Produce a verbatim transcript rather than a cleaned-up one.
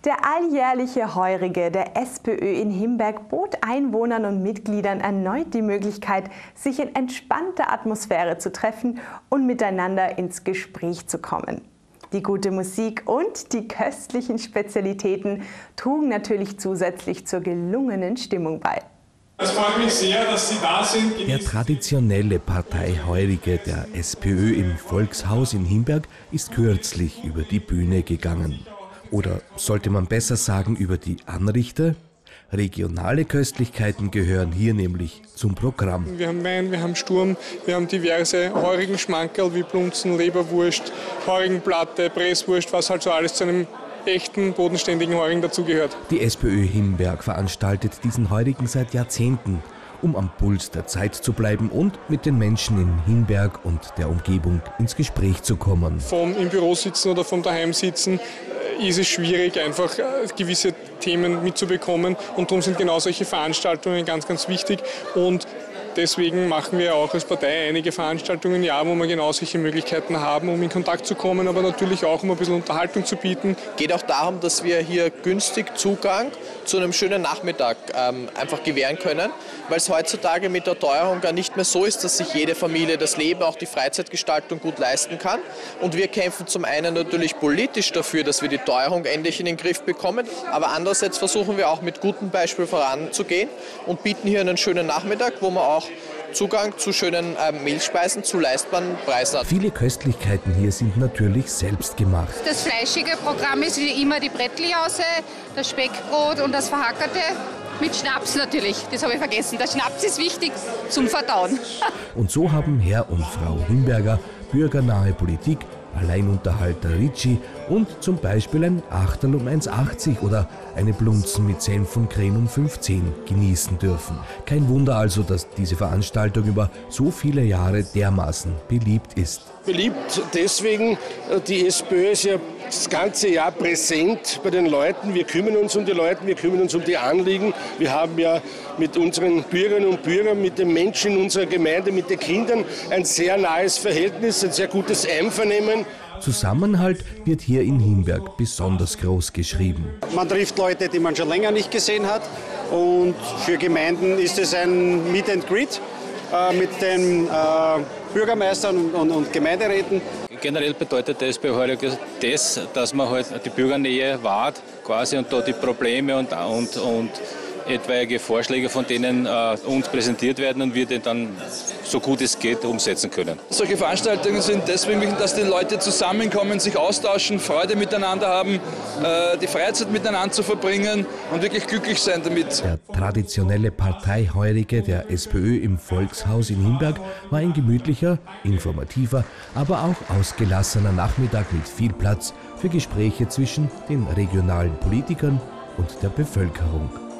Der alljährliche Heurige der SPÖ in Himberg bot Einwohnern und Mitgliedern erneut die Möglichkeit, sich in entspannter Atmosphäre zu treffen und miteinander ins Gespräch zu kommen. Die gute Musik und die köstlichen Spezialitäten trugen natürlich zusätzlich zur gelungenen Stimmung bei. Es freut mich sehr, dass Sie da sind. Der traditionelle Parteiheurige der SPÖ im Volkshaus in Himberg ist kürzlich über die Bühne gegangen. Oder sollte man besser sagen, über die Anrichter? Regionale Köstlichkeiten gehören hier nämlich zum Programm. Wir haben Wein, wir haben Sturm, wir haben diverse heurigen Schmankerl wie Blunzen, Leberwurst, Heurigenplatte, Presswurst, was halt so alles zu einem echten, bodenständigen Heurigen dazugehört. Die SPÖ Himberg veranstaltet diesen Heurigen seit Jahrzehnten, um am Puls der Zeit zu bleiben und mit den Menschen in Himberg und der Umgebung ins Gespräch zu kommen. Vom im Büro sitzen oder vom Daheim sitzen ist es schwierig, einfach gewisse Themen mitzubekommen. Und darum sind genau solche Veranstaltungen ganz, ganz wichtig. Und deswegen machen wir auch als Partei einige Veranstaltungen im Jahr, wo wir genau solche Möglichkeiten haben, um in Kontakt zu kommen, aber natürlich auch, um ein bisschen Unterhaltung zu bieten. Es geht auch darum, dass wir hier günstig Zugang zu einem schönen Nachmittag ähm, einfach gewähren können, weil es heutzutage mit der Teuerung gar nicht mehr so ist, dass sich jede Familie das Leben, auch die Freizeitgestaltung gut leisten kann. Und wir kämpfen zum einen natürlich politisch dafür, dass wir die Teuerung endlich in den Griff bekommen, aber andererseits versuchen wir auch mit gutem Beispiel voranzugehen und bieten hier einen schönen Nachmittag, wo man auch Zugang zu schönen äh, Mehlspeisen zu leistbaren Preisen hat. Viele Köstlichkeiten hier sind natürlich selbst gemacht. Das fleischige Programm ist wie immer die Brettljause, das Speckbrot und das Verhackerte. Mit Schnaps natürlich, das habe ich vergessen. Der Schnaps ist wichtig zum Verdauen. Und so haben Herr und Frau Himberger bürgernahe Politik, Alleinunterhalter Ricci und zum Beispiel ein Achterl um eins achtzig oder eine Blunzen mit Senf und Creme um fünfzehn genießen dürfen. Kein Wunder also, dass diese Veranstaltung über so viele Jahre dermaßen beliebt ist. Beliebt deswegen, die SPÖ ist ja das ganze Jahr präsent bei den Leuten. Wir kümmern uns um die Leute, wir kümmern uns um die Anliegen. Wir haben ja mit unseren Bürgerinnen und Bürgern, mit den Menschen in unserer Gemeinde, mit den Kindern ein sehr nahes Verhältnis, ein sehr gutes Einvernehmen. Zusammenhalt wird hier in Himberg besonders groß geschrieben. Man trifft Leute, die man schon länger nicht gesehen hat, und für Gemeinden ist es ein Meet and Greet äh, mit den äh, Bürgermeistern und, und, und Gemeinderäten. Generell bedeutet der SPÖ-Heurige das, dass man halt die Bürgernähe wahrt quasi und da die Probleme und, und, und etwaige Vorschläge von denen äh, uns präsentiert werden und wir den dann so gut es geht umsetzen können. Solche Veranstaltungen sind deswegen wichtig, dass die Leute zusammenkommen, sich austauschen, Freude miteinander haben, äh, die Freizeit miteinander zu verbringen und wirklich glücklich sein damit. Der traditionelle Parteiheurige der SPÖ im Volkshaus in Himberg war ein gemütlicher, informativer, aber auch ausgelassener Nachmittag mit viel Platz für Gespräche zwischen den regionalen Politikern und der Bevölkerung.